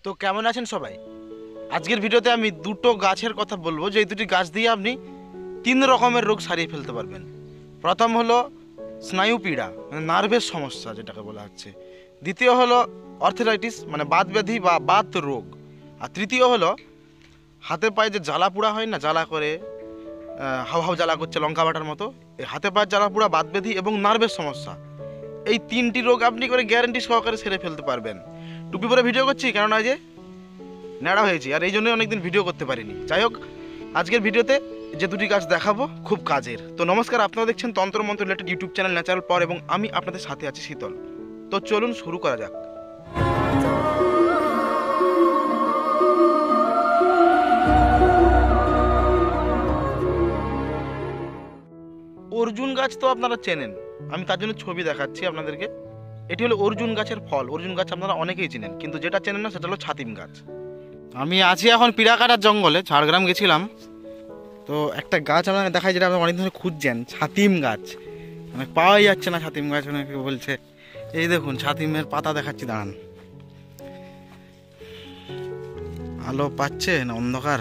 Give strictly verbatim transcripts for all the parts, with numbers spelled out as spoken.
তো কেমন আছেন সবাই? আজকের ভিডিওতে আমি দুটো গাছের কথা বলবো, যে দুটি গাছ দিয়ে আপনি তিন রকমের রোগ সারিয়ে ফেলতে পারবেন। প্রথম হলো স্নায়ু পীড়া, মানে নার্ভের সমস্যা যেটাকে বলা হচ্ছে। দ্বিতীয় হলো অর্থেরাইটিস, মানে বাত ব্যাধি বা বাত রোগ। আর তৃতীয় হলো হাতে পায়ে যে জ্বালা পোড়া হয় না, জ্বালা করে হাও হাও জ্বালা করছে লঙ্কা বাটার মতো, এই হাতে পায়ের জ্বালা পোড়া, বাত ব্যাধি এবং নার্ভের সমস্যা, এই তিনটি রোগ আপনি করে গ্যারান্টি সহকারে সেরে ফেলতে পারবেন। টুপি পরে ভিডিও করছি কেননা যে ন্যাড়া হয়েছি, আর এই জন্যই অনেকদিন ভিডিও করতে পারিনি। যাই হোক, আজকের ভিডিওতে যে দুটি গাছ দেখাবো খুব কাজের। তো নমস্কার, আপনারা দেখছেন তন্ত্রমন্ত্র related YouTube channel natural power, এবং আমি আপনাদের সাথে আছি শীতল। তো চলুন শুরু করা যাক। অর্জুন গাছ তো আপনারা চেনেন, আমি তার জন্য ছবি দেখাচ্ছি আপনাদেরকে। এটি হলো অর্জুন গাছের ফল। অর্জুন গাছ আপনারা অনেকেই চেনেন, কিন্তু যেটা চেনেন না সেটা হলো ছাতিম গাছ। আমি আছি এখন পিড়াকাটার জঙ্গলে, ঝাড়গ্রাম গেছিলাম। তো একটা গাছ আপনাকে দেখাই, যেটা আপনি অনেক ধরে খুঁজছেন, ছাতিম গাছ। মানে পাওয়াই যাচ্ছে না ছাতিম গাছ, অনেকে বলছে। এই দেখুন ছাতিমের পাতা দেখাচ্ছি, দাঁড়ান। আলো পাচ্ছে না অন্ধকার?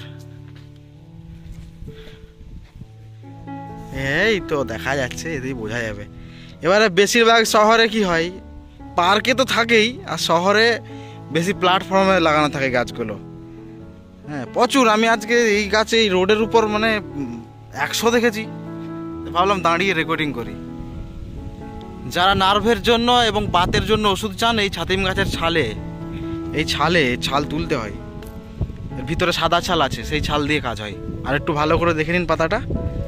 এই তো দেখা যাচ্ছে, এতেই বোঝা যাবে। এবারে বেশিরভাগ শহরে কি হয়, পার্কে তো থাকেই, আর শহরে বেশি প্ল্যাটফর্মে লাগানো থাকে গাছগুলো। হ্যাঁ প্রচুর। আমি আজকে এই গাছে এই রোডের উপর মানে একশো দেখেছি, ভাবলাম দাঁড়িয়ে রেকর্ডিং করি। যারা নার্ভের জন্য এবং বাতের জন্য ওষুধ চান, এই ছাতিম গাছের ছালে, এই ছালে ছাল তুলতে হয়। এর ভিতরে সাদা ছাল আছে, সেই ছাল দিয়ে কাজ হয়। আর একটু ভালো করে দেখে নিন পাতাটা।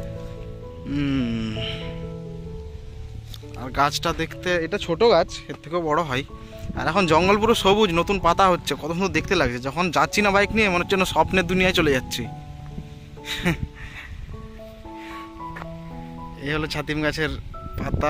আর গাছটা দেখতে, এটা ছোট গাছ, এর থেকেও বড় হয়। আর এখন জঙ্গল পুরো সবুজ, নতুন পাতা হচ্ছে, কত সুন্দর দেখতে লাগছে। যখন যাচ্ছি না বাইক নিয়ে, মনে হচ্ছে না স্বপ্নের দুনিয়ায় চলে যাচ্ছি। এই হলো ছাতিম গাছের পাতা,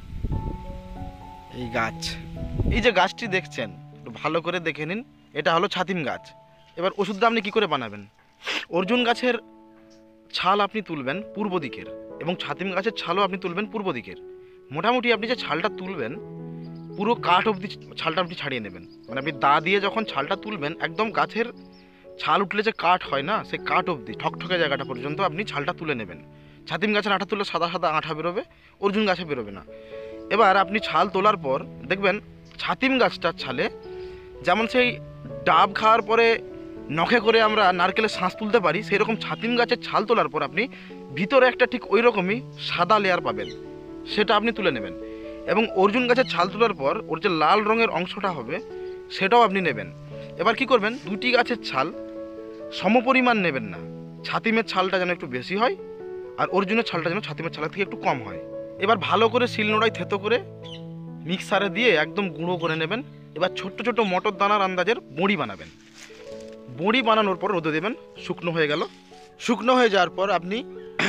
এই গাছ। এই যে গাছটি দেখছেন, একটু ভালো করে দেখে নিন, এটা হলো ছাতিম গাছ। এবার ওষুধটা আপনি কি করে বানাবেন? অর্জুন গাছের ছাল আপনি তুলবেন পূর্ব দিকের, এবং ছাতিম গাছের ছালও আপনি তুলবেন পূর্ব দিকের। মোটামুটি আপনি যে ছালটা তুলবেন, পুরো কাঠ অবধি ছালটা আপনি ছাড়িয়ে নেবেন। মানে আপনি দা দিয়ে যখন ছালটা তুলবেন, একদম গাছের ছাল উঠলে যে কাঠ হয় না, সেই কাঠ অবধি ঠকঠকে জায়গাটা পর্যন্ত আপনি ছালটা তুলে নেবেন। ছাতিম গাছের আঠা তুললে সাদা সাদা আঠা বেরোবে, অর্জুন গাছে বেরোবে না। এবার আপনি ছাল তোলার পর দেখবেন ছাতিম গাছটার ছালে, যেমন সেই ডাব খাওয়ার পরে নখে করে আমরা নারকেলের শাঁস তুলতে পারি, সেই রকম ছাতিম গাছের ছাল তোলার পর আপনি ভিতরে একটা ঠিক ওই রকমই সাদা লেয়ার পাবেন, সেটা আপনি তুলে নেবেন। এবং অর্জুন গাছের ছাল তোলার পর ওর যে লাল রঙের অংশটা হবে, সেটাও আপনি নেবেন। এবার কি করবেন, দুটি গাছের ছাল সমপরিমাণ নেবেন না। ছাতিমের ছালটা যেন একটু বেশি হয়, আর অর্জুনের ছালটা যেন ছাতিমের ছালের থেকে একটু কম হয়। এবার ভালো করে শিলনোড়ায় থেতো করে মিক্সারে দিয়ে একদম গুঁড়ো করে নেবেন। এবার ছোট্ট ছোট মটর দানার আন্দাজের বড়ি বানাবেন। বড়ি বানানোর পর রোদে দেবেন, শুকনো হয়ে গেল। শুকনো হয়ে যাওয়ার পর আপনি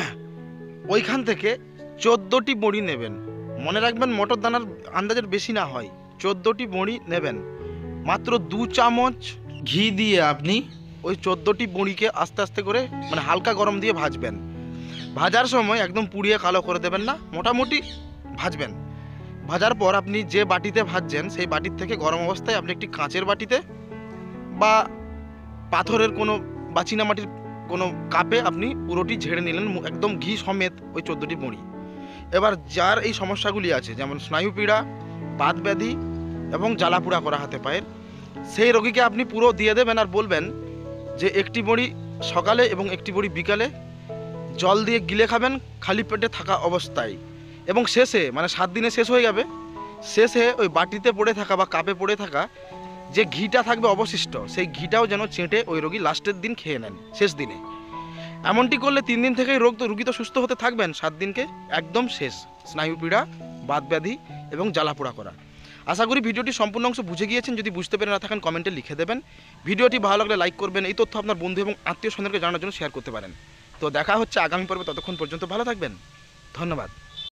ওইখান থেকে চোদ্দোটি বড়ি নেবেন। মনে রাখবেন মটর দানার আন্দাজের বেশি না হয়, চোদ্দোটি বড়ি নেবেন। মাত্র দু চামচ ঘি দিয়ে আপনি ওই চোদ্দোটি বড়িকে আস্তে আস্তে করে, মানে হালকা গরম দিয়ে ভাজবেন। ভাজার সময় একদম পুড়িয়ে কালো করে দেবেন না, মোটামুটি ভাজবেন। ভাজার পর আপনি যে বাটিতে ভাজছেন, সেই বাটির থেকে গরম অবস্থায় আপনি একটি কাঁচের বাটিতে বা পাথরের কোনো বা চীনামাটির কোনো কাপে আপনি পুরোটি ঝেড়ে নিলেন, একদম ঘি সমেত ওই চোদ্দোটি বড়ি। এবার যার এই সমস্যাগুলি আছে, যেমন স্নায়ু পীড়া, বাত ব্যাধি এবং জ্বালাপোড়া করা হাতে পায়ের, সেই রোগীকে আপনি পুরো দিয়ে দেবেন। আর বলবেন যে একটি বড়ি সকালে এবং একটি বড়ি বিকালে জল দিয়ে গিলে খাবেন, খালি পেটে থাকা অবস্থায়। এবং শেষে, মানে সাত দিনে শেষ হয়ে যাবে, শেষে ওই বাটিতে পড়ে থাকা বা কাপে পড়ে থাকা যে ঘিটা থাকবে অবশিষ্ট, সেই ঘিটাও যেন চেটে ওই রোগী লাস্টের দিন খেয়ে নেন, শেষ দিনে। এমনটি করলে তিন দিন থেকেই রোগ তো রোগী তো সুস্থ হতে থাকবেন, সাত দিনকে একদম শেষ স্নায়ু পীড়া, বাত ব্যাধি এবং জ্বালাপোড়া করা। আশা করি ভিডিওটি সম্পূর্ণ অংশ বুঝে গিয়েছেন। যদি বুঝতে পেরে না থাকেন কমেন্টে লিখে দেবেন। ভিডিওটি ভালো লাগলে লাইক করবেন। এই তথ্য আপনার বন্ধু এবং আত্মীয় স্বজনকে জানানোর জন্য শেয়ার করতে পারেন। তো দেখা হচ্ছে আগামী পর্বে, ততক্ষণ পর্যন্ত ভালো থাকবেন। ধন্যবাদ।